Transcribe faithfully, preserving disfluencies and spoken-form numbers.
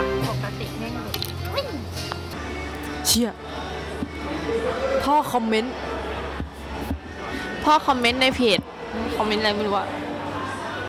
ปกติแม่งหลุดเชี่ยพ่อคอมเมนต์พ่อคอมเมนต์ในเพจคอมเมนต์อะไรไม่รู้อะ